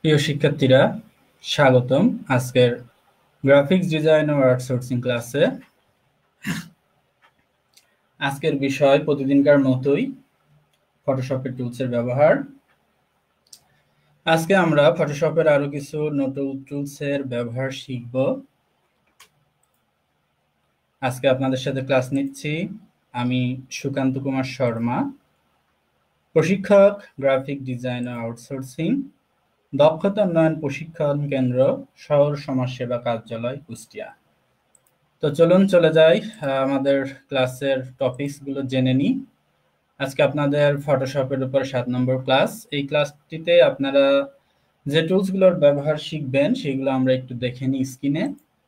প্রিয় শিক্ষার্থীরা, স্বাগতম আজকের গ্রাফিক্স ডিজাইন ও আউটসোর্সিং ক্লাসে। আজকের বিষয় প্রতিদিনকার মতোই ফটোশপের টুলসের ব্যবহার। আজকে আমরা ফটোশপের আরো কিছু নতুন টুলসের ব্যবহার শিখব। আজকে আপনাদের সাথে ক্লাস নিচ্ছি আমি সুকান্ত কুমার শর্মা, প্রশিক্ষক, গ্রাফিক ডিজাইন ও আউটসোর্সিং, দক্ষতা উন্নয়ন প্রশিক্ষণ কেন্দ্র, শহর সমাজসেবা কার্যালয়, কুষ্টিয়া। তো চলুন চলে যাই আমাদের ক্লাসের টপিকস গুলো জেনে নিই। আজকে আপনাদের ফটোশপের উপর 7 নম্বর ক্লাস। এই ক্লাসটিতে আপনারা যে টুলস গুলোর ব্যবহার শিখবেন সেগুলো আমরা একটু দেখে নিই স্ক্রিনে।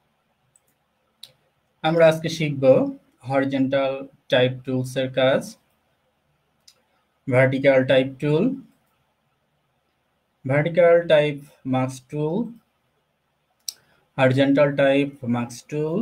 আমরা আজকে শিখব হরিজন্টাল টাইপ টুলস এর কাজ, vertical type tool, vertical type mask tool, horizontal type mask tool,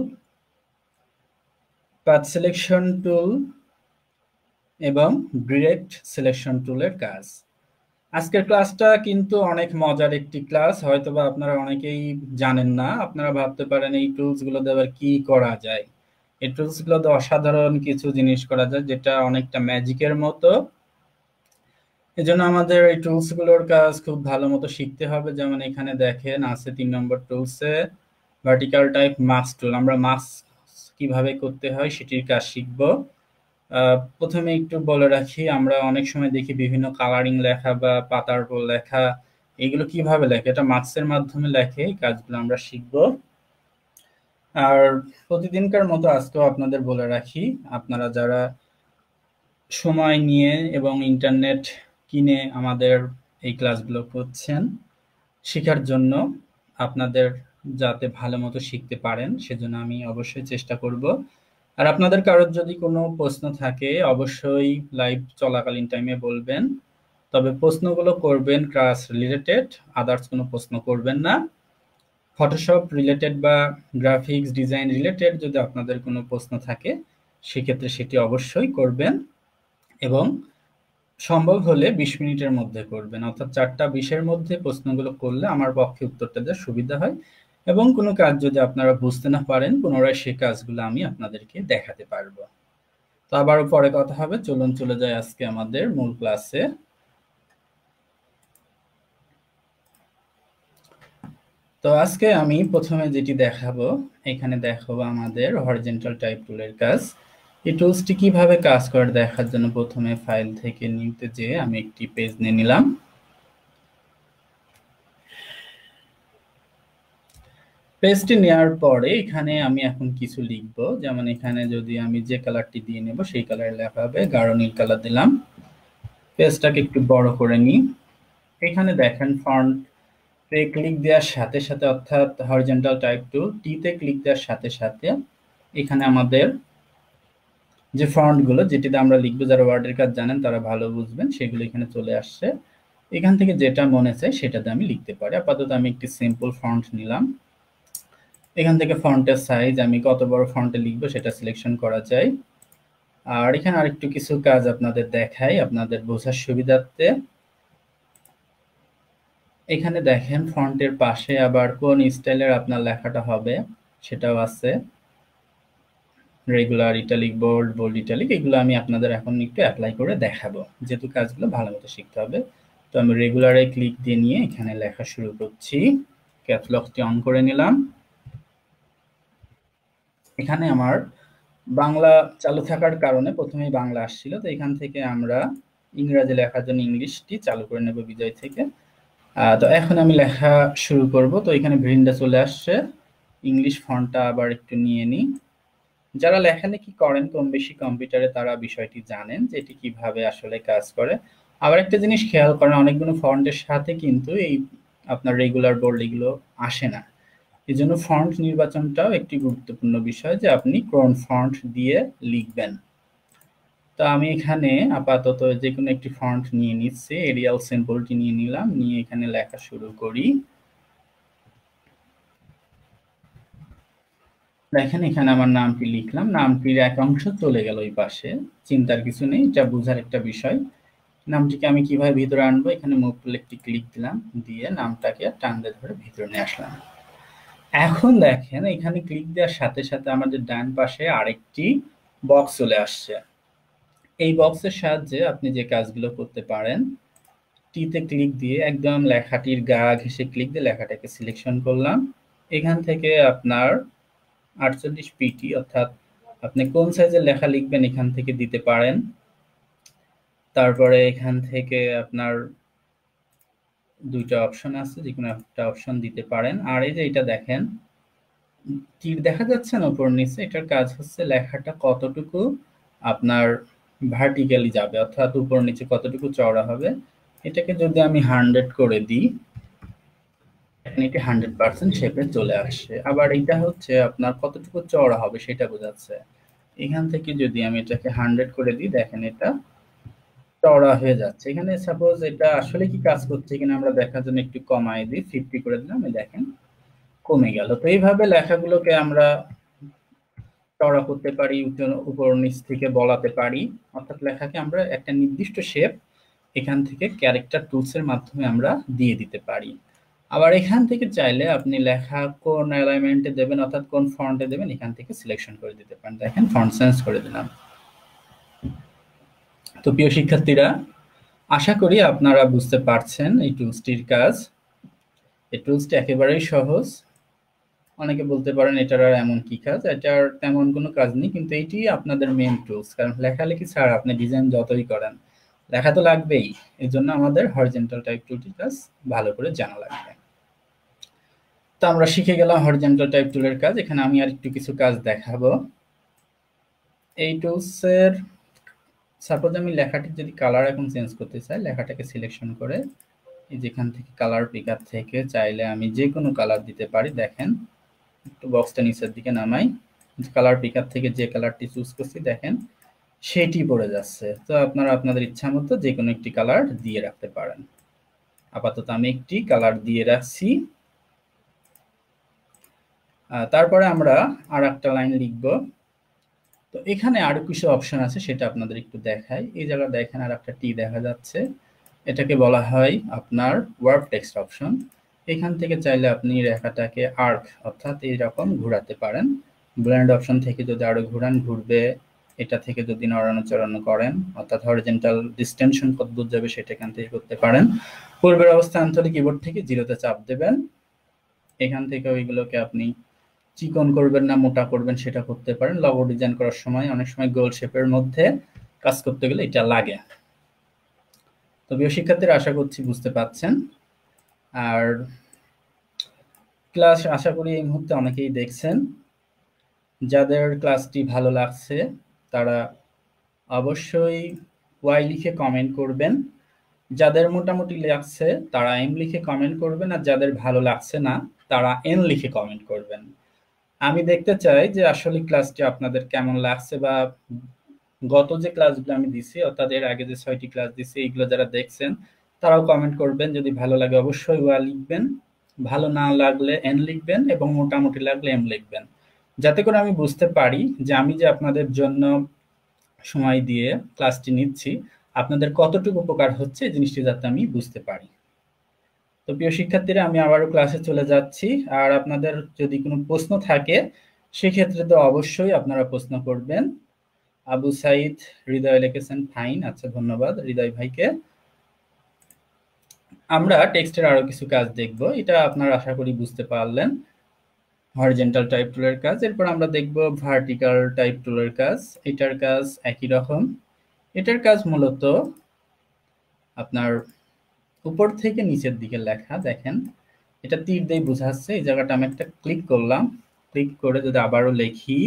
path selection tool এবং ডিরেক্ট সিলেকশন টুলের কাজ। আজকের ক্লাসটা কিন্তু অনেক মজার একটি ক্লাস, হয়তোবা আপনারা অনেকেই জানেন না। আপনারা ভাবতে পারেন এই টুলস গুলো দিয়ে আবার কি করা যায়। এই টুলস গুলো দিয়ে অসাধারণ কিছু জিনিস করা যায়, যেটা অনেকটা ম্যাজিকের মতো। এজন্য আমাদের এই টুলস গুলোর কাজ খুব ভালো মতো শিখতে হবে। যেমন এখানে দেখেন আছে 3 নম্বর টুলসে ভার্টিক্যাল টাইপ মাস্ক টুল। আমরা মাস্ক কিভাবে করতে হয় সেটির কাজ শিখবো। প্রথমে একটু বলে রাখি, আমরা অনেক সময় দেখি বিভিন্ন কালারিং লেখা বা পাতার উপর লেখা, এগুলো কিভাবে লেখে, এটা মার্কসের মাধ্যমে লেখে। এই কাজগুলো আমরা শিখবো। আর প্রতিদিনকার মতো আজকেও আপনাদের বলে রাখি, আপনারা যারা সময় নিয়ে এবং ইন্টারনেট কিনে আমাদের এই ক্লাসগুলো করছেন শেখার জন্য, আপনাদের যাতে ভালো মতো শিখতে পারেন সেজন্য আমি অবশ্যই চেষ্টা করব। আর আপনাদের কারোর যদি কোনো প্রশ্ন থাকে অবশ্যই লাইভ চলাকালীন টাইমে বলবেন, তবে প্রশ্নগুলো করবেন ক্লাস রিলেটেড, আদার্স কোনো প্রশ্ন করবেন না। ফটোশপ রিলেটেড বা গ্রাফিক্স ডিজাইন রিলেটেড যদি আপনাদের কোনো প্রশ্ন থাকে সেক্ষেত্রে সেটি অবশ্যই করবেন, এবং সম্ভব হলে 20 মিনিটের মধ্যে করবেন, অর্থাৎ 4টা 20-এর মধ্যে প্রশ্নগুলো করলে আমার পক্ষে উত্তরটা দেওয়া সুবিধা হয়, এবং কোনো কাজ যদি আপনারা বুঝতে না পারেন পুনরায় সেই কাজগুলো আমি আপনাদেরকে দেখাতে পারবো। তো আবারও পরে কথা হবে। চলুন চলে যাই আজকে আমাদের মূল ক্লাসে। তো আজকে আমি প্রথমে যেটি দেখাবো, এখানে দেখাবো আমাদের হরিজন্টাল টাইপ টুলের কাজ। এই টুলসটি কিভাবে কাজ করে দেখার জন্য প্রথমে ফাইল থেকে নিতে যেয়ে আমি একটি পেজ নিয়ে নিলাম। পেজটি নেওয়ার পরে এখানে আমি এখন কিছু লিখব। যেমন এখানে যদি আমি যে কালারটি দিয়ে নেব সেই কালারে লেখা হবে, গাঢ় নীল কালার দিলাম। পেজটাকে একটু বড় করে নিই। এখানে দেখেন ফন্ট তে ক্লিক দেওয়ার সাথে সাথে, অর্থাৎ হরিজন্টাল টাইপ টুল টিতে ক্লিক দেওয়ার সাথে সাথে এখানে আমাদের যে ফন্ট গুলো যেটিতে আমরা লিখবো, যারা ওয়ার্ডের কাজ জানেন তারা ভালো বুঝবেন, সেগুলো এখানে চলে আসছে। এখান থেকে যেটা মনে চায় সেটাতে আমি লিখতে পারি। আপাতত আমি একটি সিম্পল ফন্ট নিলাম। এখান থেকে ফন্টের সাইজ আমি কত বড় ফন্টে লিখবো সেটা সিলেকশন করা যায়। আর এখানে আরেকটু কিছু কাজ আপনাদের দেখাই আপনাদের বোঝার সুবিধার্থে। এখানে দেখেন ফন্টের পাশে আবার কোন স্টাইলের আপনার লেখাটা হবে সেটাও আছে। Regular, italic, bold, bold italic, এগুলো আমি আপনাদের এখন একটু অ্যাপ্লাই করে দেখাবো, যেহেতু কাজগুলো ভালো মতো শিখতে হবে। তো আমি রেগুলারে ক্লিক দিয়ে নিয়ে এখানে লেখা শুরু করছি। ক্যাপস লকটি অন করে নিলাম। এখানে আমার বাংলা চালু থাকার কারণে প্রথমেই বাংলা আসছিল, তো এখান থেকে আমরা ইংরেজি লেখার জন্য ইংলিশটি চালু করে নেব বিজয় থেকে। তো এখন আমি লেখা শুরু করব। তো এখানে ভিন্ডা চলে আসছে। ইংলিশ ফন্টটা আবার একটু নিয়ে নিই। যারা লেখালেখি করেন কম বেশি কম্পিউটারে তারা বিষয়টি জানেন যে এটি কিভাবে আসলে কাজ করে। আবার একটা জিনিস খেয়াল করেন, অনেকগুলো ফন্টের সাথে কিন্তু এই আপনার রেগুলার বোল্ড এগুলো আসে না। এই জন্য ফন্ট নির্বাচনটাও একটি গুরুত্বপূর্ণ বিষয়, যে আপনি কোন ফন্ট দিয়ে লিখবেন। তো আমি এখানে আপাতত যে কোনো একটি ফন্ট নিয়ে নিচ্ছি, এরিয়াল সিম্বলটি নিয়ে নিলাম, নিয়ে এখানে লেখা শুরু করি। দেখেন এখানে আমার নামটি লিখলাম, নামটির এক অংশ চলে গেল ওই পাশে, চিন্তার কিছু নেই, এটা বোঝার একটা বিষয়। নামটিকে আমি কিভাবে ভিতরে আনবো, এখানে মুভ টুলে একটি ক্লিক দিলাম, দিয়ে নামটাকে টানতে ধরে ভিতরে নিয়ে আসলাম। এখন দেখেন এখানে ক্লিক দেওয়ার সাথে সাথে আমাদের ডান পাশে আরেকটি বক্স চলে আসছে। এই বক্সের সাহায্যে আপনি যে কাজগুলো করতে পারেন, টিতে ক্লিক দিয়ে একদম লেখাটির গা ঘেঁষে ক্লিক দিয়ে লেখাটাকে সিলেকশন করলাম। এখান থেকে আপনার 48 পিটি অর্থাৎ আপনি কোন সাইজের লেখা লিখবেন এখান থেকে দিতে পারেন। তারপরে এখান থেকে আপনার দুইটা অপশন আছে, যে কোনো একটা অপশন দিতে পারেন। আর এই যে এটা দেখেন তীর দেখা যাচ্ছে না উপর নিচে, এটার কাজ হচ্ছে লেখাটা কতটুকু আপনার ভার্টিক্যালি যাবে, অর্থাৎ উপর নিচে কতটুকু চওড়া হবে। এটাকে যদি আমি 100 করে দিই, এটি 100% শেপে চলে আসে। আবার এটা হচ্ছে আপনার কতটুকু চওড়া হবে সেটা বোঝাচ্ছে। এখান থেকে যদি আমি এটাকে 100 করে দিই, দেখেন এটা চওড়া হয়ে যাচ্ছে। এখানে সাপোজ এটা আসলে কি কাজ করছে কিনা আমরা দেখার জন্য একটু কমায় দিই, 50 করে দিলাম, দেখেন কমে গেল। তো এইভাবে লেখাগুলোকে আমরা চওড়া করতে পারি, উপর নিচ থেকে বলাতে পারি, অর্থাৎ লেখাকে আমরা একটা নির্দিষ্ট শেপ এখান থেকে ক্যারেক্টার টুলস এর মাধ্যমে আমরা দিয়ে দিতে পারি। আবার এখান থেকে চাইলে আপনি লেখা কোন অ্যালাইনমেন্টে দেবেন অর্থাৎ কোন ফন্টে দেবেন এখান থেকে সিলেকশন করে দিতে পারেন। দেখেন ফন্ট চেঞ্জ করে দিলাম। তো প্রিয় শিক্ষার্থীরা, আশা করি আপনারা বুঝতে পারছেন এই টুলসটির কাজ। এই টুলসটি একেবারেই সহজ। অনেকে বলতে পারেন এটার আর এমন কি কাজ, এটার তেমন কোনো কাজ নেই, কিন্তু এটি আপনাদের মেইন টুলস। কারণ লেখালেখি ছাড়া আপনি ডিজাইন যতই করেন লেখা তো লাগবেই। এই জন্য আমাদের হরিজন্টাল টাইপ টুলটির কাজ ভালো করে জানা লাগবে। তো আমরা শিখে গেলাম হরিজন্টাল টাইপ টুলের কাজ। এখানে আমি আর একটু কিছু কাজ দেখাবো। এই টুলসের সাপোজ আমি লেখাটির যদি কালার এখন চেঞ্জ করতে চাই, লেখাটাকে সিলেকশন করে এই যেখান থেকে কালার পিকার থেকে চাইলে আমি যে কোনো কালার দিতে পারি। দেখেন একটু বক্সটা নিচের দিকে নামাই, কালার পিকার থেকে যে কালারটি চুজ করছি দেখেন সেটি পড়ে যাচ্ছে। তো আপনারা আপনাদের ইচ্ছা মতো যে কোনো একটি কালার দিয়ে রাখতে পারেন। আপাতত আমি একটি কালার দিয়ে রাখছি। তারপরে আমরা আর একটা লাইন লিখব। তো এখানে আরো কিছু অপশন আছে, সেটা আপনাদের একটু দেখাই। এই জায়গায় দেখেন আর একটা টি দেখা যাচ্ছে, এটাকে বলা হয় আপনার ওয়ার্ড টেক্সট অপশন। এখান থেকে চাইলে আপনি রেখাটাকে আর্ক অর্থাৎ এইরকম ঘোরাতে পারেন। ব্লেন্ড অপশন থেকে যদি আরো ঘুরান ঘুরবে, এটা থেকে যদি নড়ানো চড়ানো করেন অর্থাৎ হরিজন্টাল ডিস্টেনশন কত দূর যাবে সেটা এখান থেকে করতে পারেন। পূর্বের অবস্থান থেকে কিবোর্ড থেকে 0-তে চাপ দেবেন। এখান থেকে ওইগুলোকে আপনি চিকন করবেন না মোটা করবেন সেটা করতে পারেন। লোগো ডিজাইন করার সময় অনেক সময় গোল শেপের মধ্যে কাজ করতে গেলে এটা লাগে। তো প্রিয় শিক্ষার্থীরা, আশা করছি বুঝতে পাচ্ছেন। আর ক্লাস আশা করি এই মুহূর্তে অনেকেই দেখছেন। যাদের ক্লাসটি ভালো লাগছে তারা অবশ্যই ওয়াই লিখে কমেন্ট করবেন। যাদের মোটামুটি লাগছে তারা এম লিখে কমেন্ট করবেন, আর যাদের ভালো লাগছে না তারা এন লিখে কমেন্ট করবেন। আমি দেখতে চাই যে আসলে ক্লাসটি আপনাদের কেমন লাগছে, বা গত যে ক্লাসগুলো আমি দিছি অর্থাৎ এর আগে যে 6টি ক্লাস দিছি এইগুলো যারা দেখছেন তারাও কমেন্ট করবেন। যদি ভালো লাগে অবশ্যই ওয়া লিখবেন, ভালো না লাগলে এন লিখবেন, এবং মোটামুটি লাগলে এম লিখবেন, যাতে করে আমি বুঝতে পারি যে আমি যে আপনাদের জন্য সময় দিয়ে ক্লাসটি নিচ্ছি আপনাদের কতটুকু উপকার হচ্ছে এই জিনিসটি যাতে আমি বুঝতে পারি। তো প্রিয় শিক্ষার্থীরা, আমি আবারও ক্লাসে চলে যাচ্ছি। আর আপনাদের যদি কোনো প্রশ্ন থাকে সেক্ষেত্রে তো অবশ্যই আপনারা প্রশ্ন করবেন। আবু সাইদ হৃদয় লিখেছেন ফাইন, আচ্ছা ধন্যবাদ হৃদয় ভাইকে। আমরা টেক্সটের আরো কিছু কাজ দেখব, এটা আপনারা আশা করি বুঝতে পারলেন। হরিজন্টাল টাইপ টুলের কাজ, এরপর আমরা দেখব ভার্টিক্যাল টাইপ টুলের কাজ। এটার কাজ একই রকম। এটার কাজ মূলত আপনার উপর থেকে নিচের দিকে লেখা। দেখেন এটা তীর দিয়ে বোঝাচ্ছে, এই জায়গাটা আমি একটা ক্লিক করলাম, ক্লিক করে যদি আবারও লিখি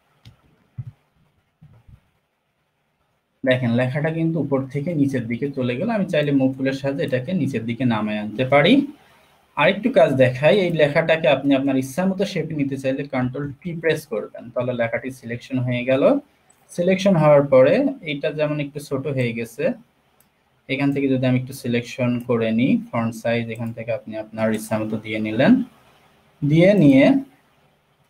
দেখেন লেখাটা কিন্তু উপর থেকে নিচের দিকে চলে গেল। আমি চাইলে মুভ টুলের সাহায্যে এটাকে নিচের দিকে নামায় আনতে পারি। আরেকটু কাজ দেখাই, এই লেখাটাকে আপনি আপনার ইচ্ছা মতো শেপে নিতে চাইলে কন্ট্রোল পি প্রেস করবেন, তাহলে লেখাটি সিলেকশন হয়ে গেল। সিলেকশন হওয়ার পরে এইটা যেমন একটু ছোট হয়ে গেছে, এখান থেকে যদি আমি একটু সিলেকশন করে নিই, ফন্ট সাইজ এখান থেকে আপনি আপনার ইচ্ছা মতো দিয়ে নিলেন। দিয়ে নিয়ে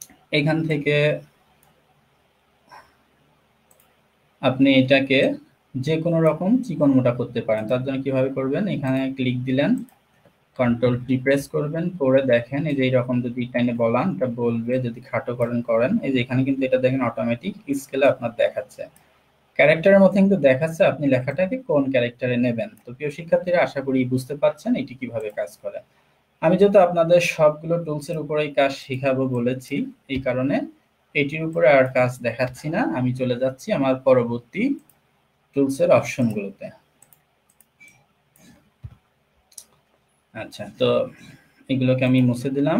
এখান থেকে আপনি এটাকে যে কোনো রকম চিকন মোটা করতে পারেন। তার জন্য কিভাবে করবেন, এখানে ক্লিক দিলেন, কন্ট্রোল টি প্রেস করবেন, করে দেখেন এই যে এইরকম যদি টাইনে বলান এটা বলবে, যদি খাটো করেন করেন। এই যে এখানে কিন্তু এটা দেখেন অটোমেটিক স্কেলে আপনার দেখাচ্ছে, ক্যারেক্টারের মধ্যে কিন্তু দেখাচ্ছে আপনি লেখাটাকে কোন ক্যারেক্টারে নেবেন। তো প্রিয় শিক্ষার্থীরা, আশা করি বুঝতে পারছেন এটি কিভাবে কাজ করে। আমি যেহেতু আপনাদের সবগুলো টুলসের উপরেই কাজ শিখাবো বলেছি, এই কারণে এটির উপরে আর কাজ দেখাচ্ছি না, আমি চলে যাচ্ছি আমার পরবর্তী টুলসের অপশনগুলোতে। আচ্ছা, তো এগুলোকে আমি মুছে দিলাম।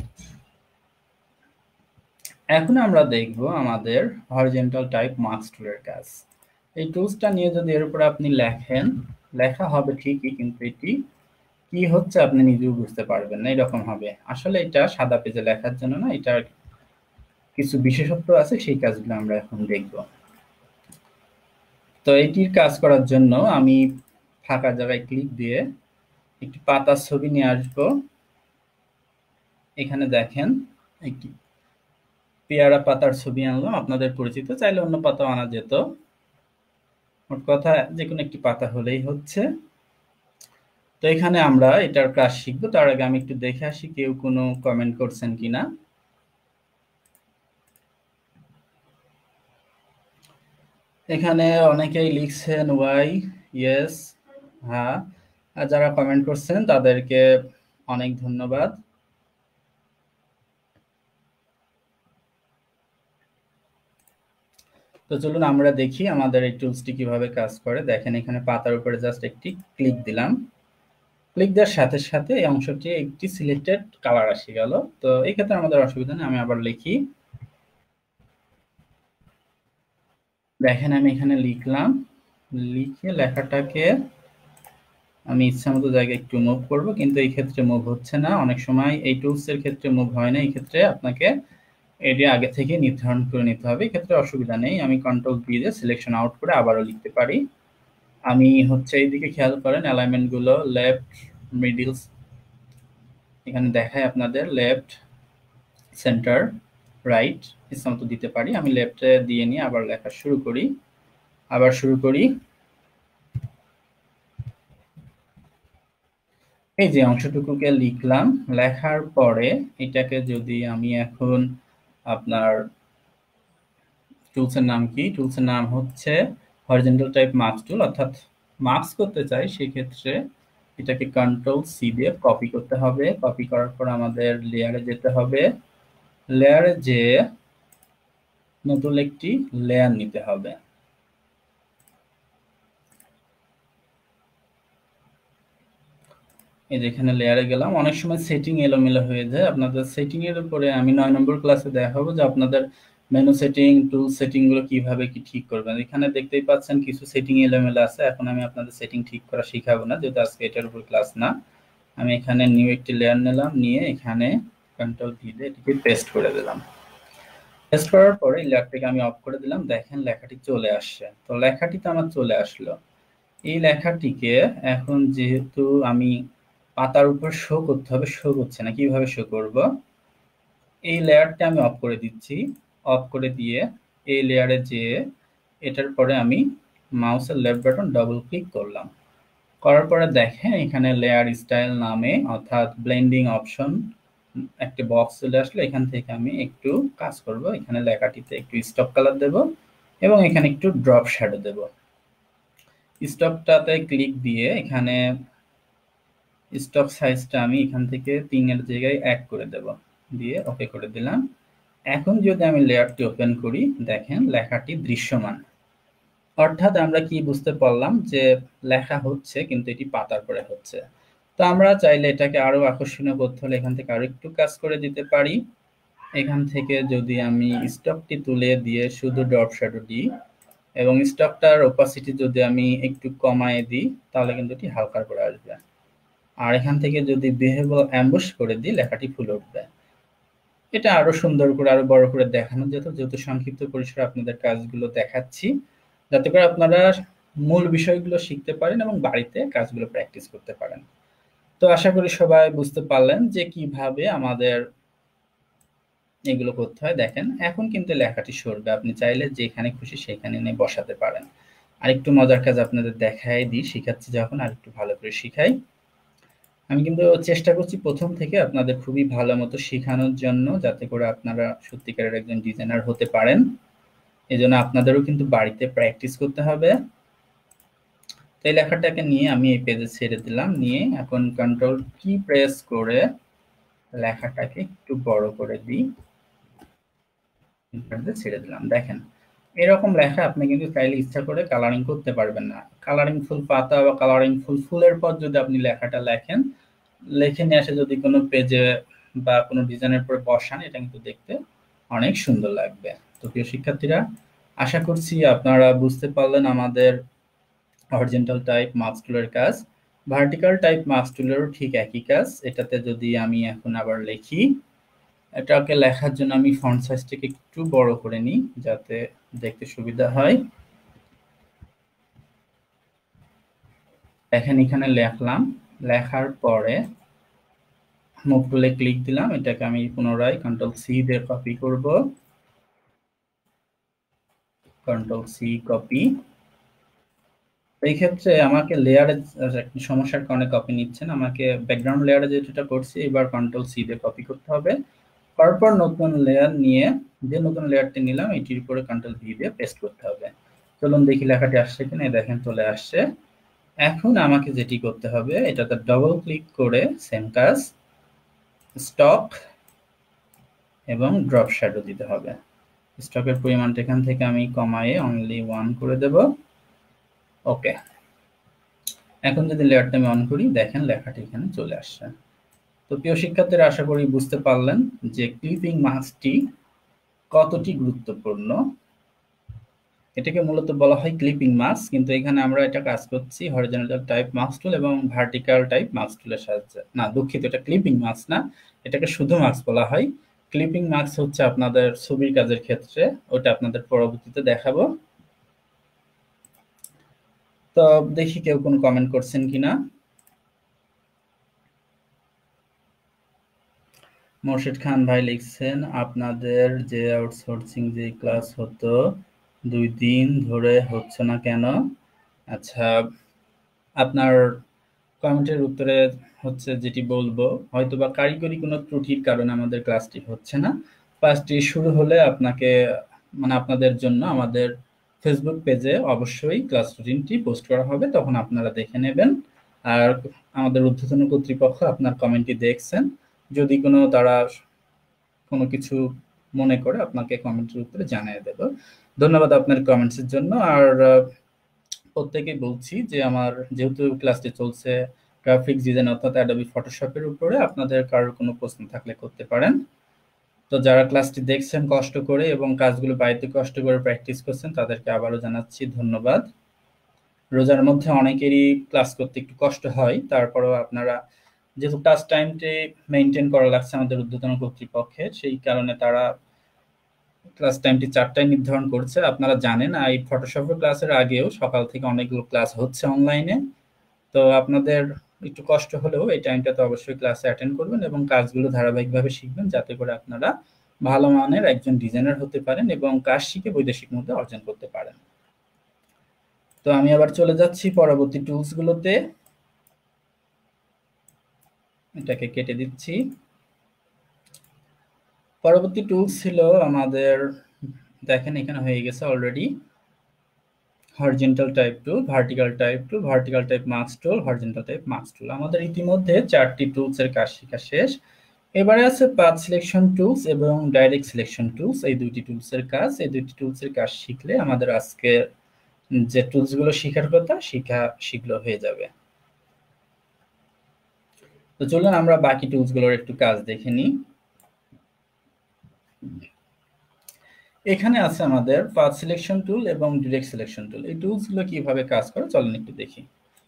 এখন আমরা দেখব আমাদের হরিজন্টাল টাইপ মার্কস টুলের কাজ। এই টুলসটা নিয়ে যদি এর উপরে আপনি লেখেন, লেখা হবে ঠিকই, কিন্তু এটি কি হচ্ছে আপনি নিজেও বুঝতে পারবেন না, এরকম হবে। আসলে এটা সাদা পেজে লেখার জন্য না, এটার কিছু বিশেষত্ব আছে, সেই কাজগুলো আমরা এখন দেখব। তো এটির কাজ করার জন্য আমি ফাঁকা জায়গায় ক্লিক দিয়ে একটি পাতার ছবি নিয়ে আসবো। এখানে দেখেন একটি পেয়ারা পাতার ছবি আনলাম, আপনাদের পরিচিত, চাইলে অন্য পাতাও আনা যেত, মোট কথা যে কোনো একটি পাতা হলেই হচ্ছে। তো এখানে আমরা এটার কাজ শিখবো, তার আগে আমি একটু দেখে আসি কেউ কোনো কমেন্ট করছেন কিনা। এখানে অনেকেই লিখছেন ওয়াই, ইয়েস, হ্যাঁ। আর যারা কমেন্ট করছেন তাদেরকে অনেক ধন্যবাদ। তো চলুন আমরা দেখি আমাদের এই টুলসটি কিভাবে কাজ করে। দেখেন এখানে পাতার উপরে জাস্ট একটি ক্লিক দিলাম, ক্লিক দেওয়ার সাথে সাথে এই অংশটি একটি সিলেক্টেড কালার আসে গেল। তো এই ক্ষেত্রে আমাদের অসুবিধা নেই, আমি আবার লিখি। দেখেন আমি এখানে লিখলাম, লিখে লেখাটাকে আমি ইচ্ছা মতো জায়গায় একটু মুভ করব, কিন্তু এই ক্ষেত্রে মুভ হচ্ছে না। অনেক সময় এই টুলস এর ক্ষেত্রে মুভ হয় না, এই ক্ষেত্রে আপনাকে এটি আগে থেকে নির্ধারণ করে নিতে হবে। এক্ষেত্রে অসুবিধা নেই, আমি কন্ট্রোল বি দিয়ে সিলেকশন আউট করে আবারও লিখতে পারি। আমি হচ্ছে এইদিকে খেয়াল করেন অ্যালাইনমেন্ট গুলো লেফট, মিডল, এখানে দেখায় আপনাদের লেফট, সেন্টার, রাইট ইচ্ছা মতো দিতে পারি। আমি লেফটে দিয়ে নিয়ে আবার লেখা শুরু করি, আবার শুরু করি। এই যে অংশটুকুকে লিখলাম, লেখার পরে এটাকে যদি আমি এখন আপনার টুলসের নাম কি, টুলসের নাম হচ্ছে হরিজন্টাল টাইপ মার্কস টুল, অর্থাৎ মার্কস করতে চাই সেক্ষেত্রে এটাকে কন্ট্রোল সি দিয়ে কপি করতে হবে। কপি করার পর আমাদের লেয়ারে যেতে হবে, লেয়ারে যেয়ে নতুন একটি লেয়ার নিতে হবে। এই যে এখানে লেয়ারে গেলাম, অনেক সময় সেটিং এলোমেলো হয়ে যায়। আপনাদের সেটিং এর উপরে আমি 9 নম্বর ক্লাসে দেখাবো যে আপনাদের মেনু সেটিং, টুল সেটিং গুলো কিভাবে কি ঠিক করবেন। এখানে দেখতেই পাচ্ছেন কিছু সেটিং এলোমেলো আছে, এখন আমি আপনাদের সেটিং ঠিক করা শিখাবো না, যেহেতু আজকে এটার উপর ক্লাস না। আমি এখানে নিউ একটি লেয়ার নিলাম, নিয়ে এখানে কন্ট্রোল ভি দিয়ে এটিকে পেস্ট করে দিলাম। পেস্ট করার পরে এই লেয়ারটাকে আমি অফ করে দিলাম, দেখেন লেখাটি চলে আসছে। তো লেখাটি তো আমার চলে আসলো, এই লেখাটিকে এখন যেহেতু আমি পাতার উপর শো করতে হবে, শো করছে না, কিভাবে শো করব, এই লেয়ারটা আমি অফ করে দিচ্ছি। অফ করে দিয়ে এই লেয়ারে যেয়ে এটার পরে আমি মাউসের লেফট বাটন ডবল ক্লিক করলাম, করার পরে দেখেন এখানে লেয়ার স্টাইল নামে অর্থাৎ ব্লেন্ডিং অপশন একটা বক্স চলে আসলো। এখান থেকে আমি একটু কাজ করব, এখানে লেখাটিতে একটু স্টপ কালার দেব এবং এখানে একটু ড্রপ শ্যাডো দেব। স্টপটাতে ক্লিক দিয়ে এখানে স্টক সাইজটা আমি এখান থেকে 3 এর জায়গায় 1 করে দেব, দিয়ে ওকে করে দিলাম। এখন যদি আমি লেয়ারটি ওপেন করি, দেখেন লেখাটি দৃশ্যমান, অর্থাৎ আমরা কি বুঝতে পারলাম যে লেখা হচ্ছে কিন্তু এটি পাতার পরে হচ্ছে। তো আমরা চাইলে এটাকে আরো আকর্ষণীয় করতে হলে এখান থেকে আরো একটু কাজ করে দিতে পারি। এখান থেকে যদি আমি স্টকটি তুলে দিয়ে শুধু ড্রপ শ্যাডো দিই এবং স্টকটার ওপাসিটি যদি আমি একটু কমায় দিই, তাহলে কিন্তু এটি হালকা করে আসবে। আর এখান থেকে যদি বিহেভিয়ার অ্যাম্বুশ করে দিই, লেখাটি ফুলে উঠবে। এটা আরো সুন্দর করে আরো বড় করে দেখানো যেত, যেহেতু সংক্ষিপ্ত পরিসরে আপনাদের কাজগুলো দেখাচ্ছি, যাতে করে আপনারা মূল বিষয়গুলো শিখতে পারেন এবং বাড়িতে কাজগুলো প্র্যাকটিস করতে পারেন। তো আশা করি সবাই বুঝতে পারলেন যে কিভাবে আমাদের এগুলো করতে হয়। দেখেন এখন কিন্তু লেখাটি সরবে, আপনি চাইলে যেখানে খুশি সেখানে নিয়ে বসাতে পারেন। আরেকটু মজার কাজ আপনাদের দেখাই দিই, শিখাচ্ছি যখন আরেকটু ভালো করে শিখাই। আমি কিন্তু চেষ্টা করছি প্রথম থেকে আপনাদের খুবই ভালো মতো শেখানোর জন্য, যাতে করে আপনারা সত্যিকারের একজন ডিজাইনার হতে পারেন। এজন্য আপনাদেরও কিন্তু বাড়িতে প্র্যাকটিস করতে হবে। তো এই লেখাটাকে নিয়ে আমি এই পেজে ছেড়ে দিলাম, নিয়ে এখন কন্ট্রোল কি প্রেস করে লেখাটাকে একটু বড় করে দিই, ছেড়ে দিলাম। দেখেন এরকম লেখা আপনি কিন্তু চাইলে ইচ্ছা করে কালারিং করতে পারবেন না। কালারিং ফুল পাতা বা কালারিং ফুল ফুলের পর যদি আপনি লেখাটা লেখেন, লিখে নিয়ে এসে যদি কোনো পেজে বা কোনো ডিজাইনের উপরে বসান, এটা কিন্তু দেখতে অনেক সুন্দর লাগবে। তো প্রিয় শিক্ষার্থীরা, আশা করছি আপনারা বুঝতে পারলেন আমাদের হরিজন্টাল টাইপ মার্কস টুলের কাজ। ভার্টিক্যাল টাইপ মার্কস টুলেরও ঠিক একই কাজ। এটাতে যদি আমি এখন আবার লিখি, এটাকে লেখার জন্য আমি ফন্ট সাইজটাকে একটু বড় করে নিই যাতে দেখতে সুবিধা হয়। দেখেন এখানে লেখলাম, লেখার পরে মুভ টুলে ক্লিক দিলাম, এটাকে আমি পুনরায় কন্ট্রোল সি দিয়ে কপি করব, কন্ট্রোল সি কপি। এই ক্ষেত্রে আমাকে লেয়ারে সমস্যার কারণে কপি নিচ্ছেন, আমাকে ব্যাকগ্রাউন্ড লেয়ারে যেটা করছি এবার কন্ট্রোল সি দিয়ে কপি করতে হবে। তারপর নতুন লেয়ার নিয়ে, যে নতুন লেয়ারটি নিলাম এটির উপরে কন্ট্রোল ভি দিয়ে পেস্ট করতে হবে। চলুন দেখি লেখাটি আসছে কিনা। দেখেন চলে আসছে। এখন আমাকে যেটি করতে হবে, এটাতে ডবল ক্লিক করে সেম কাজ, স্টক এবং ড্রপ শ্যাডো দিতে হবে। স্টকের পরিমাণটা এখান থেকে আমি কমায়ে অনলি 1 করে দেব। ওকে, এখন যদি লেয়ারটা আমি অন করি, দেখেন লেখাটি এখানে চলে আসছে। তো প্রিয় শিক্ষার্থীরা, আশা করি বুঝতে পারলেন যে ক্লিপিং মাস্কটি কতটি গুরুত্বপূর্ণ। এটাকে মূলত বলা হয় ক্লিপিং মাস্ক, কিন্তু এখানে আমরা এটা কাজ করছি হরিজন্টাল টাইপ মাস্ক টুল এবং ভার্টিক্যাল টাইপ মাস্ক টুলের সাহায্যে। না দুঃখিত, এটা ক্লিপিং মাস্ক না, এটাকে শুধু মাস্ক বলা হয়। ক্লিপিং মাস্ক হচ্ছে আপনাদের ছবির কাজের ক্ষেত্রে, ওটা আপনাদের পরবর্তীতে দেখাবো। তো দেখি কেউ কোনো কমেন্ট করছেন কিনা। মোর্শেদ খান ভাই লিখছেন, আপনাদের যে আউটসোর্সিং যে ক্লাস হতো 2 দিন ধরে হচ্ছে না কেন? আচ্ছা, আপনার কমেন্টের উত্তরে হচ্ছে যেটি বলবো, হয়তোবা কারিগরি কোনো ত্রুটির কারণে আমাদের ক্লাসটি হচ্ছে না। ক্লাসটি শুরু হলে আপনাকে, মানে আপনাদের জন্য আমাদের ফেসবুক পেজে অবশ্যই ক্লাস রুটিনটি পোস্ট করা হবে, তখন আপনারা দেখে নেবেন। আর আমাদের ঊর্ধ্বতন কর্তৃপক্ষ আপনার কমেন্টটি দেখছেন, যদি কোনো তারা কোনো কিছু মনে করে আপনাকে কমেন্টের উত্তরে জানিয়ে দেব। ধন্যবাদ আপনার কমেন্টসের জন্য। আর প্রত্যেকেই বলছি যে আমার যেহেতু ক্লাসটি চলছে গ্রাফিক্স ডিজাইন অর্থাৎ অ্যাডোবি ফটোশপের উপরে, আপনাদের কারোর কোনো প্রশ্ন থাকলে করতে পারেন। তো যারা ক্লাসটি দেখছেন কষ্ট করে এবং কাজগুলো বাড়িতে কষ্ট করে প্র্যাকটিস করছেন, তাদেরকে আবারও জানাচ্ছি ধন্যবাদ। রোজার মধ্যে অনেকেরই ক্লাস করতে একটু কষ্ট হয়, তারপরেও আপনারা যেহেতু ক্লাস টাইমটি মেনটেন করা লাগছে আমাদের ঊর্ধ্বতন কর্তৃপক্ষের, সেই কারণে তারা ক্লাস টাইমটি 4টায় নির্ধারণ করছে। আপনারা জানেন এই ফটোশপের ক্লাসের আগেও সকাল থেকে অনেকগুলো ক্লাস হচ্ছে অনলাইনে। তো আপনাদের একটু কষ্ট হলেও এই টাইমটাতে অবশ্যই ক্লাসে অ্যাটেন্ড করবেন এবং কাজগুলো ধারাবাহিকভাবে শিখবেন, যাতে করে আপনারা ভালো মানের একজন ডিজাইনার হতে পারেন এবং কাজ শিখে বৈদেশিক মুদ্রা অর্জন করতে পারেন। তো আমি আবার চলে যাচ্ছি পরবর্তী টুলস গুলোতে, এটাকে কেটে দিচ্ছি। পরবর্তী টুলস ছিল আমাদের, দেখেন এখানে হয়ে গেছে already horizontal type tool, vertical type tool, vertical type marks tool, horizontal type marks tool. আমাদের ইতিমধ্যে 4টি টুলস এর কাজ শেখা শেষ। এবারে আছে পাথ সিলেকশন টুলস এবং ডাইরেক্ট সিলেকশন টুলস, এই দুইটি টুলস এর কাজ। এই দুইটি টুলস এর কাজ শিখলে আমাদের আজকে যে টুলস গুলো শেখার কথা শিখলো হয়ে যাবে। তো চলুন আমরা বাকি টুলস গুলোর একটু কাজ দেখে নিই। এখানে আছে আমাদের পাথ সিলেকশন টুল এবং ডাইরেক্ট সিলেকশন টুল। এই টুলস গুলো কিভাবে কাজ করে চলুন একটু দেখি।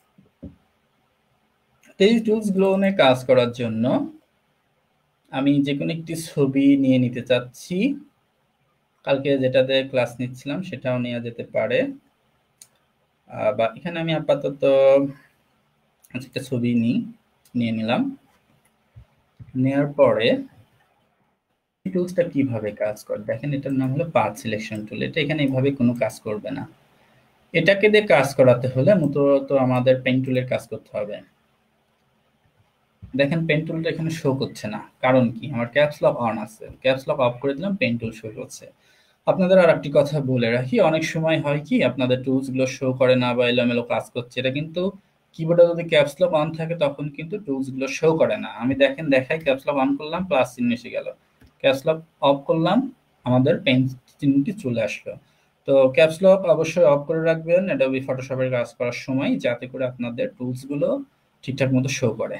এই টুলস গুলো নিয়ে কাজ করার জন্য আমি যে কোনো একটি ছবি নিয়ে নিতে চাচ্ছি, কালকে যেটাতে ক্লাস নিচ্ছিলাম সেটাও নেওয়া যেতে পারে, বা এখানে আমি আপাতত একটা ছবি নিয়ে নিলাম। নেওয়ার পরে এই টুলসটা কিভাবে কাজ করে দেখেন, এটার নাম হলো পাথ সিলেকশন টুল। এটা এখানে এইভাবে কোনো কাজ করবে না। এটাকে দিয়ে কাজ করাতে হলে মূলত আমাদের পেন টুলের কাজ করতে হবে। দেখেন পেন টুলটা এখানে শো করছে না, কারণ কি? আমার ক্যাপস লক অন আছে, ক্যাপস লক অফ করে দিলাম, পেন টুল শো করছে। আপনাদের আর একটি কথা বলে রাখি, অনেক সময় হয় কি আপনাদের টুলস গুলো শো করে না বা এলোমেলো কাজ করছে, এটা কিন্তু কিবোর্ডে যদি ক্যাপস লক অন থাকে তখন কিন্তু টুলস গুলো শো করে না। আমি দেখেন দেখাই, ক্যাপস লক অন করলাম, প্লাস চিহ্ন এসে গেল, ক্যাপস লক অফ করলাম, আমাদের পেন চিহ্নটি চলে আসলো। তো ক্যাপস লক অবশ্যই অফ করে রাখবেন অ্যাডোবি ফটোশপের কাজ করার সময়, যাতে করে আপনাদের টুলস গুলো ঠিকঠাক মতো শো করে।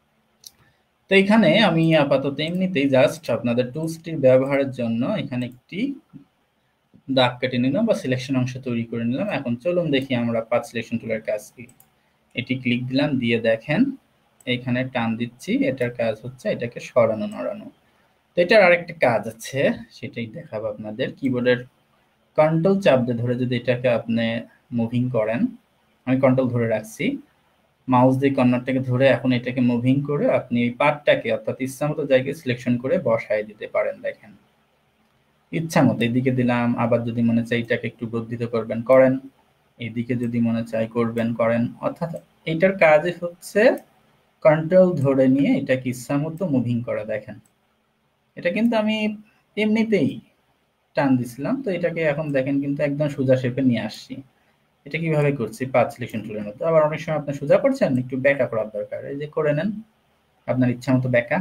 তো এখানে আমি আপাতত এমনিতেই জাস্ট আপনাদের টুলসটির ব্যবহারের জন্য এখানে একটি দাগ কেটে নিলাম বা সিলেকশন অংশ তৈরি করে নিলাম। এখন চলুন দেখি আমরা পাথ সিলেকশন টুলের কাজ কি। এটি ক্লিক দিলাম, দিয়ে দেখেন এইখানে টান দিচ্ছি, এটার কাজ হচ্ছে এটাকে সরানো নড়ানো। তো এটার আরেকটা কাজ আছে, সেটাই দেখাবো আপনাদের। কিবোর্ডের কন্ট্রোল চাপ দিয়ে ধরে যদি এটাকে আপনি মুভিং করেন, আমি কন্ট্রোল ধরে রাখছি, মাউস দিয়ে কর্নারটাকে ধরে এখন এটাকে মুভিং করে আপনি এই পার্টটাকে অর্থাৎ ইচ্ছামতো জায়গায় সিলেকশন করে বসায় দিতে পারেন। দেখেন ইচ্ছা মতো এদিকে দিলাম, আবার যদি মনে চাই এটাকে একটু বর্ধিত করবেন করেন, এদিকে যদি মনে চাই করবেন করেন। অর্থাৎ এইটার কাজই হচ্ছে কন্ট্রোল ধরে নিয়ে এটাকে ইচ্ছা মতো মুভিং করা। দেখেন এটা কিন্তু আমি এমনিতেই টান দিছিলাম, তো এটাকে এখন দেখেন কিন্তু একদম সোজা শেপে নিয়ে আসছি। এটা কিভাবে করছি? পাথ সিলেকশন টুলের মধ্যে। আবার অনেক সময় আপনি সোজা করছেন, একটু ব্যাকা করার দরকার, এই যে করে নেন আপনার ইচ্ছা মতো ব্যাকা।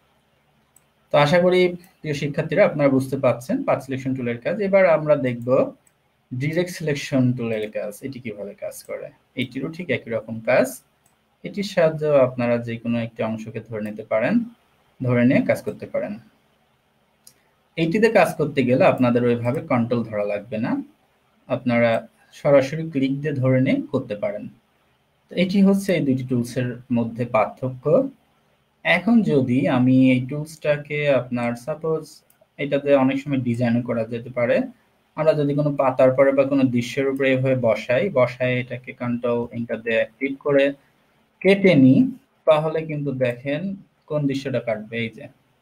তো আশা করি প্রিয় শিক্ষার্থীরা আপনারা বুঝতে পারছেন পাথ সিলেকশন টুলের কাজ। এবার আমরা দেখব ডিরেক্ট সিলেকশন টুলের কাজ, এটি কিভাবে কাজ করে। এটিরও ঠিক একই রকম কাজ। এটির সাহায্যে আপনারা যে কোনো একটি অংশকে ধরে নিতে পারেন, ধরে নিয়ে কাজ করতে পারেন। এইটিতে কাজ করতে গেলে আপনাদের ওইভাবে কন্ট্রোল ধরা লাগবে না, আপনারা সরাসরি ক্লিক দিয়ে ধরে নিয়ে করতে পারেন। তো এটি হচ্ছে এই দুটি টুলসের মধ্যে পার্থক্য। এখন যদি আমি এই টুলসটাকে আপনার সাপোজ এটাতে অনেক সময় ডিজাইন করা যেতে পারে, আমরা যদি কোনো পাতার পরে বা কোনো দৃশ্যের উপরে এভাবে বসাই এটাকে কন্ট্রোল এন্টার দিয়ে ক্লিক করে কেটে নিই, তাহলে কিন্তু দেখেন কোন দৃশ্যটা কাটবে। এই যে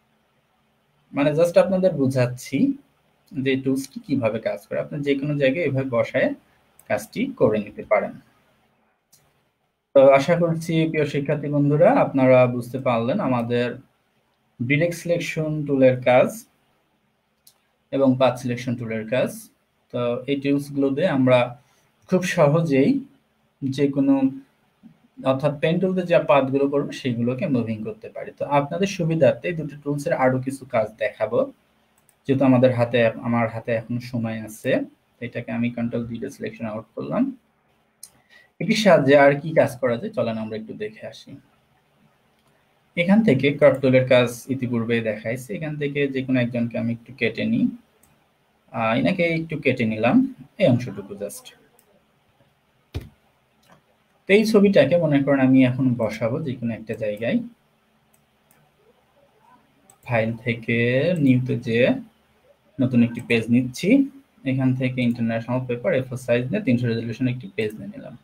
মানে জাস্ট আপনাদের বুঝাচ্ছি যে টুলসটি কিভাবে কাজ করে। আপনি যে কোনো জায়গায় এভাবে বসায় কাজটি করে নিতে পারেন। তো আশা করছি প্রিয় শিক্ষার্থী বন্ধুরা আপনারা বুঝতে পারলেন আমাদের ডিরেক্ট সিলেকশন টুলের কাজ এবং পাথ সিলেকশন টুলের কাজ। তো এই টুলস গুলো দিয়ে আমরা খুব সহজেই যে কোনো অর্থাৎ পেন টুল দিয়ে যে পাথ গুলো করবো সেগুলোকে মুভিং করতে পারি। তো আপনাদের সুবিধার্থে এই দুটো টুলসের আরো কিছু কাজ দেখাবো, যেহেতু আমার হাতে এখন সময় আছে। এটাকে আমি কন্ট্রোল ভিডিও সিলেকশন আউট করলাম। এটির সাহায্যে আর কি কাজ করা যায় চলেন আমরা একটু দেখে আসি। এখান থেকে ক্রপ টুলের কাজ ইতিপূর্বে দেখাইছি। এখান থেকে যে কোনো একজনকে আমি একটু কেটে নিই, এনাকে একটু কেটে নিলাম এই অংশটুকু জাস্ট। তো এই ছবিটাকে মনে করেন আমি এখন বসাবো যে কোনো একটা জায়গায়। ফাইল থেকে নিউতে যে নতুন একটি পেজ নিচ্ছি, এখান থেকে ইন্টারন্যাশনাল পেপার এ4 সাইজ নিয়ে 300 রেজলিউশন একটি পেজ নিয়ে নিলাম।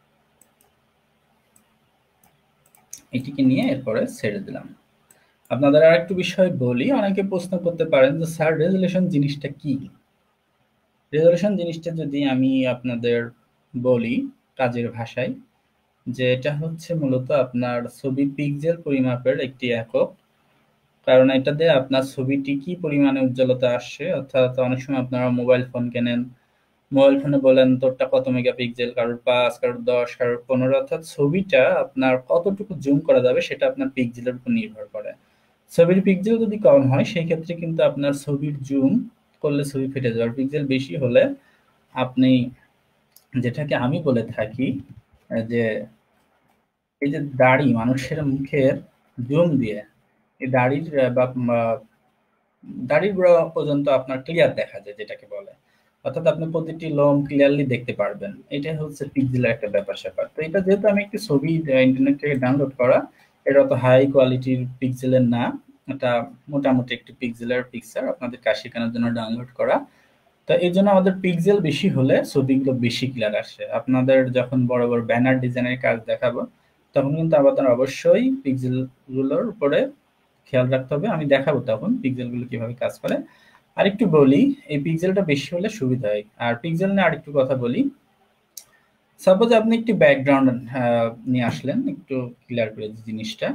এটিকে নিয়ে এরপরে ছেড়ে দিলাম। আপনাদের আর একটু বিষয় বলি, অনেকে প্রশ্ন করতে পারেন যে স্যার রেজলিউশন জিনিসটা কি। রেজলিউশন জিনিসটা যদি আমি আপনাদের বলি কাজের ভাষায়, যে এটা হচ্ছে মূলত আপনার ছবি পিক্সেল পরিমাপের একটি একক। কারণ এটা দিয়ে আপনার ছবিটি কি পরিমাণে উজ্জ্বলতা আসছে, অর্থাৎ অনেক সময় আপনারা মোবাইল ফোন কেনেন, মোবাইল ফোনে বলেন তোরটা কত মেগাপিক্সেল, কারোর 5, কারোর 10, কারোর 15, অর্থাৎ ছবিটা আপনার কতটুকু জুম করা যাবে সেটা আপনার পিক্সেলের উপর নির্ভর করে। ছবির পিক্সেল যদি কম হয় সেই ক্ষেত্রে কিন্তু আপনার ছবির জুম করলে ছবি ফেটে যাবে। আর পিক্সেল বেশি হলে আপনি, যেটাকে আমি বলে থাকি যে এই যে দাড়ি মানুষের মুখের জুম দিয়ে এই দাড়ির বা দাড়ির গোড়া পর্যন্ত আপনার ক্লিয়ার দেখা যায়, যেটাকে বলে, অর্থাৎ আপনি প্রতিটি লোম ক্লিয়ারলি দেখতে পারবেন। এটাই হচ্ছে পিক্সেলের একটা ব্যাপার স্যাপার। তো এটা যেহেতু আমি একটি ছবি ইন্টারনেট থেকে ডাউনলোড করা, এটা অত হাই কোয়ালিটির পিক্সেলের না, এটা মোটামুটি একটি পিক্সেলের পিকচার আপনাদের কাজ শেখানোর জন্য ডাউনলোড করা। তো এই জন্য আমাদের পিক্সেল বেশি হলে ছবিগুলো বেশি ক্লিয়ার আসে। আপনাদের যখন বড় বড় ব্যানার ডিজাইনের কাজ দেখাবো তখন কিন্তু আমাদের অবশ্যই পিক্সেল গুলোর উপরে খেয়াল রাখতে হবে। আমি দেখাবো তখন পিক্সেল গুলো কিভাবে কাজ করে। আরেকটু বলি, এই পিক্সেলটা বেশি হলে সুবিধা হয়। আর পিক্সেল নিয়ে আরেকটু কথা বলি, সাপোজ আপনি একটি ব্যাকগ্রাউন্ড নিয়ে আসলেন, একটু ক্লিয়ার করে জিনিসটা।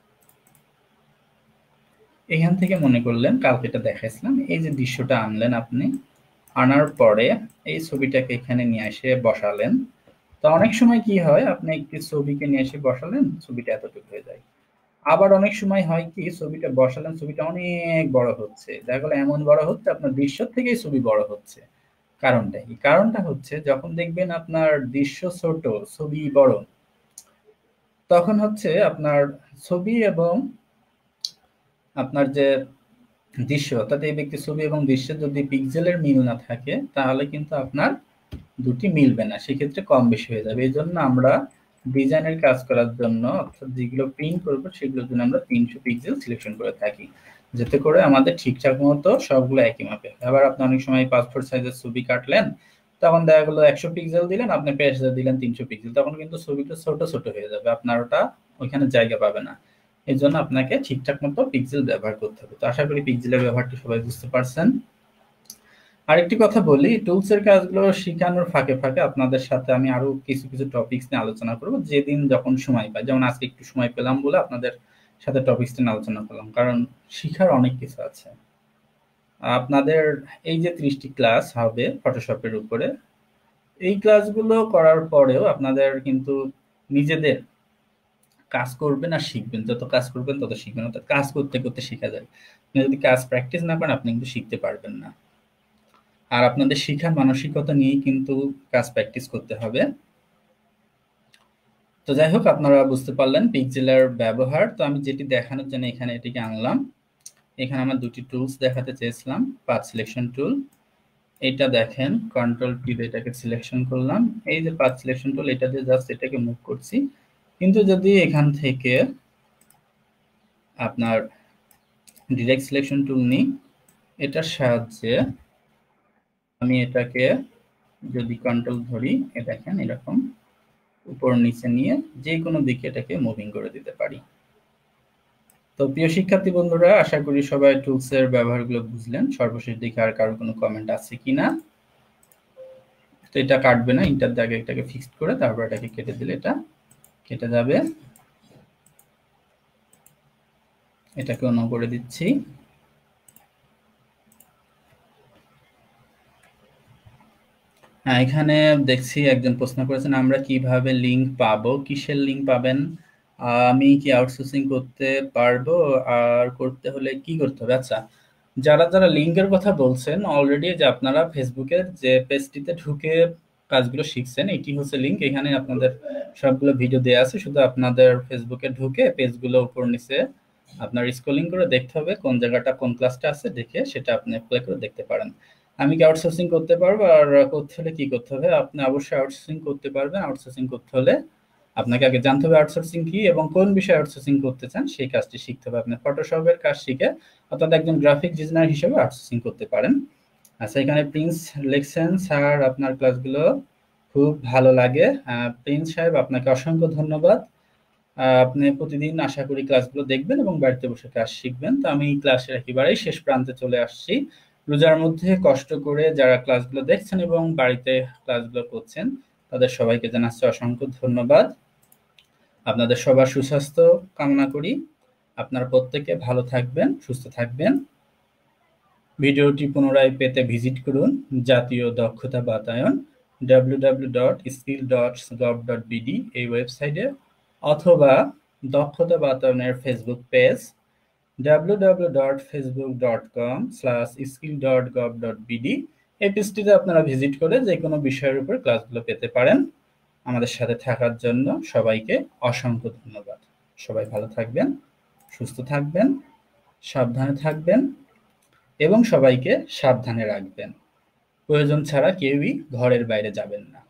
এখান থেকে মনে করলেন কালকে এটা দেখাইছিলাম, এই যে দৃশ্যটা আনলেন আপনি, আনার পরে এই ছবিটাকে এখানে নিয়ে এসে বসালেন। তো অনেক সময় কি হয়, আপনি একটি ছবিকে নিয়ে এসে বসালেন, ছবিটা এতটুকু হয়ে যায়। আবার অনেক সময় হয় কি, ছবিটা বসালেন, ছবিটা অনেক বড় হচ্ছে, দেখা গেলো এমন বড় হচ্ছে আপনার দৃশ্য থেকেই ছবি বড় হচ্ছে। কারণটা কি? কারণটা হচ্ছে যখন দেখবেন আপনার দৃশ্য ছোট, ছবি বড়, তখন হচ্ছে আপনার ছবি এবং আপনার যে দৃশ্য, অর্থাৎ এই ব্যক্তির ছবি এবং দৃশ্যের যদি পিক্সেলের মিল না থাকে, তাহলে কিন্তু আপনার দুটি মিলবে না, সেক্ষেত্রে কম বেশি হয়ে যাবে। এই জন্য আমরা ডিজাইনের কাজ করার জন্য, অর্থাৎ যেগুলো প্রিন্ট করবো সেগুলোর জন্য আমরা 300 পিক্সেল সিলেকশন করে থাকি, যাতে করে আমাদের ঠিকঠাক মতো সবগুলো একই মাপে। আবার আপনি অনেক সময় পাসপোর্ট সাইজের ছবি কাটলেন, তখন দেখা গেলো 100 পিক্সেল দিলেন, আপনি পেজে দিলেন 300 পিক্সেল, তখন কিন্তু ছবিটা ছোট ছোট হয়ে যাবে, আপনার ওটা ওইখানে জায়গা পাবে না। এই জন্য আপনাকে ঠিকঠাক মতো পিক্সেল ব্যবহার করতে হবে। তো আশা করি পিক্সেলের ব্যবহারটি সবাই বুঝতে পারছেন। আরেকটি কথা বলি, টুলস এর কাজগুলো শেখানোর ফাঁকে ফাঁকে আপনাদের সাথে আমি আরো কিছু কিছু টপিকস নিয়ে আলোচনা করব, যেদিন যখন সময় পাই। যেমন আজকে একটু সময় পেলাম বলে আপনাদের সাথে টপিকস নিয়ে আলোচনা করলাম, কারণ শিখার অনেক কিছু আছে। আপনাদের এই যে 30টি ক্লাস হবে ফটোশপের উপরে, এই ক্লাসগুলো করার পরেও আপনাদের কিন্তু নিজেদের কাজ করবেন আর শিখবেন, যত কাজ করবেন তত শিখবেন, অর্থাৎ কাজ করতে করতে শেখা যায়। আপনি যদি কাজ প্র্যাকটিস না করেন, আপনি কিন্তু শিখতে পারবেন না। আর আপনাদের শিখার মানসিকতা নিয়েই কিন্তু কাজ প্র্যাকটিস করতে হবে। তো যাই হোক, আপনারা বুঝতে পারলেন পিক্সেলের ব্যবহার। তো আমি যেটি দেখানোর জন্য এখানে এটিকে আনলাম, এখানে আমার দুটি টুলস দেখাতে চেয়েছিলাম, পাথ সিলেকশন টুল। এটা দেখেন, কন্ট্রোল পি দিয়ে এটাকে সিলেকশন করলাম, এই যে পাথ সিলেকশন টুল, এটা দিয়ে জাস্ট এটাকে মুভ করছি। কিন্তু যদি এখান থেকে আপনার ডিরেক্ট সিলেকশন টুল নিই, এটার সাহায্যে আমি এটাকে যদি কন্ট্রোল ধরি, এ দেখেন এরকম উপর নিচে নিয়ে যে কোনো দিকে এটাকে মুভিং করে দিতে পারি। তো প্রিয় শিক্ষার্থী বন্ধুরা, আশা করি সবাই টুলস এর ব্যবহারগুলো বুঝলেন। সর্বশেষ দিকে আর কারো কোনো কমেন্ট আছে কিনা? তো এটা কাটবে না, ইন্টার দাগে এটাকে ফিক্সড করে তারপর এটাকে কেটে দিলে এটা কেটে যাবে। এটাকে অন করে দিচ্ছি। হ্যাঁ, এখানে দেখছি একজন প্রশ্ন করেছেন, আমরা কিভাবে লিংক পাবো? কিসের লিংক পাবেন? আমি কি আউটসোর্সিং করতে পারবো? আর করতে হলে কি করতে হবে? আচ্ছা, যারা যারা লিংকের কথা বলছেন, অলরেডি যে আপনারা ফেসবুকের যে পেজটিতে ঢুকে কাজগুলো শিখছেন, এটি হচ্ছে লিংক। এখানে আপনাদের সবগুলো ভিডিও দেওয়া আছে, শুধু আপনাদের ফেসবুকে ঢুকে পেজগুলো উপর নিচে আপনার স্ক্রলিং করে দেখতে হবে কোন জায়গাটা কোন ক্লাসটা আছে, দেখে সেটা আপনি অ্যাপ্লাই করে দেখতে পারেন। আমি কি আউটসোর্সিং করতে পারবো? আর করতে হলে কি করতে হবে? আপনি অবশ্যই আউটসোর্সিং করতে পারবেন। আউটসোর্সিং করতে হলে আপনাকে আগে জানতে হবে আউটসোর্সিং কি এবং কোন বিষয়ে আউটসোর্সিং করতে চান, সেই কাজটি শিখতে হবে। আপনি ফটোশপের কাজ শিখে, অর্থাৎ একজন গ্রাফিক ডিজাইনার হিসেবে আউটসোর্সিং করতে পারেন। আচ্ছা, এখানে প্রিন্স লিখছেন, স্যার আপনার ক্লাসগুলো খুব ভালো লাগে। প্রিন্স সাহেব, আপনাকে অসংখ্য ধন্যবাদ। আপনি প্রতিদিন আশা করি ক্লাসগুলো দেখবেন এবং বাড়িতে বসে কাজ শিখবেন। তো আমি ক্লাসের একেবারেই শেষ প্রান্তে চলে আসছি। রোজার মধ্যে কষ্ট করে যারা ক্লাসগুলো দেখছেন এবং বাড়িতে ক্লাসগুলো করছেন, তাদের সবাইকে জানাচ্ছি অসংখ্য ধন্যবাদ। আপনাদের সবার সুস্বাস্থ্য কামনা করি। আপনারা প্রত্যেকে ভালো থাকবেন, সুস্থ থাকবেন। ভিডিওটি পুনরায় পেতে ভিজিট করুন জাতীয় দক্ষতা বাতায়ন www.skill.gov.bd এই ওয়েবসাইটে, অথবা দক্ষতা বাতায়নের ফেসবুক পেজ www.facebook.com/skill.gov.bd এই পেজটিতে আপনারা ভিজিট করে যে কোনো বিষয়ের উপর ক্লাসগুলো পেতে পারেন। আমাদের সাথে থাকার জন্য সবাইকে অসংখ্য ধন্যবাদ। সবাই ভালো থাকবেন, সুস্থ থাকবেন, সাবধানে থাকবেন এবং সবাইকে সাবধানে রাখবেন। প্রয়োজন ছাড়া কেউই ঘরের বাইরে যাবেন না।